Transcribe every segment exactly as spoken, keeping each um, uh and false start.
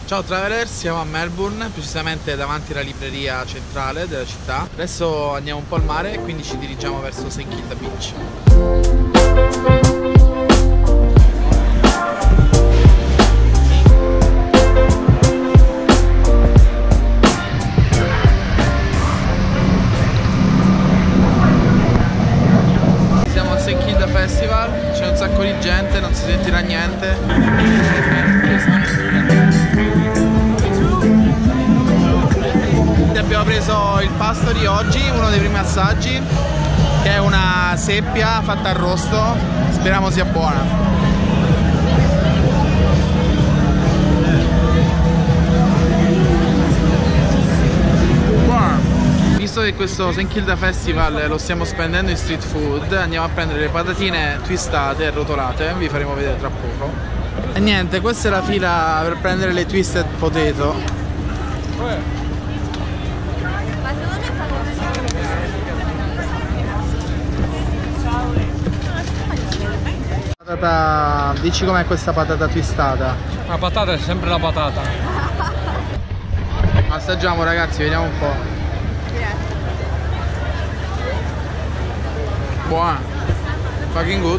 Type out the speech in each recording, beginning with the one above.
Ciao Travelers, siamo a Melbourne, precisamente davanti alla libreria centrale della città. Adesso andiamo un po' al mare e quindi ci dirigiamo verso Saint Kilda Beach. Siamo al Saint Kilda Festival, c'è un sacco di gente, non si sentirà niente. Abbiamo preso il pasto di oggi, uno dei primi assaggi, che è una seppia fatta arrosto, speriamo sia buona. Buona. Visto che questo Saint Kilda Festival lo stiamo spendendo in street food, andiamo a prendere le patatine twistate e rotolate, vi faremo vedere tra poco. E niente, questa è la fila per prendere le twisted potato. Patata, dici com'è questa patata twistata? La patata è sempre la patata. Assaggiamo ragazzi, vediamo un po'. Buona, fucking good.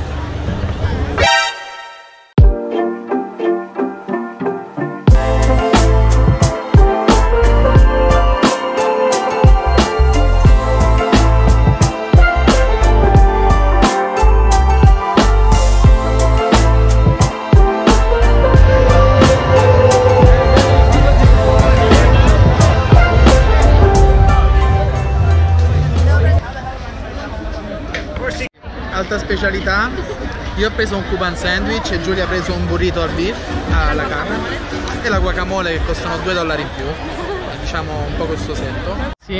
Alta specialità, io ho preso un Cuban sandwich e Giulia ha preso un burrito al beef, alla carne, e la guacamole che costano due dollari in più, diciamo un po' costosetto. Sì,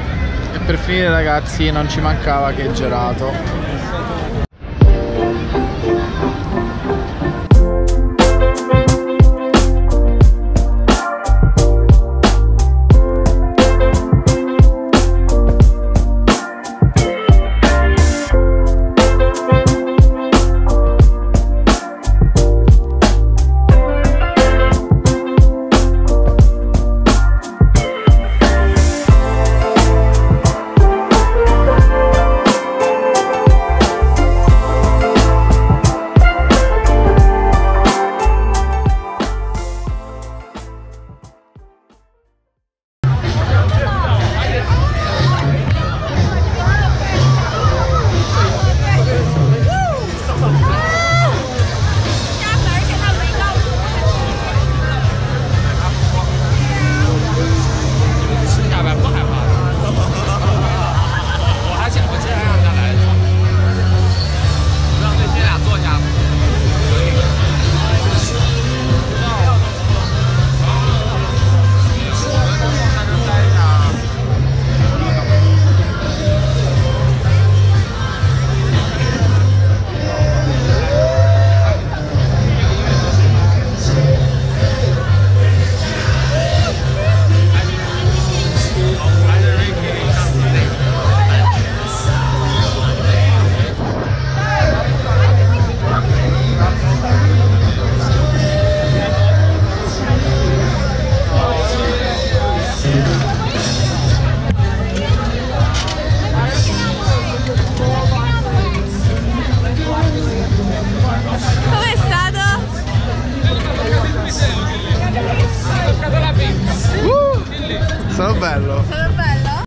e per finire ragazzi non ci mancava che gelato. È stato bello.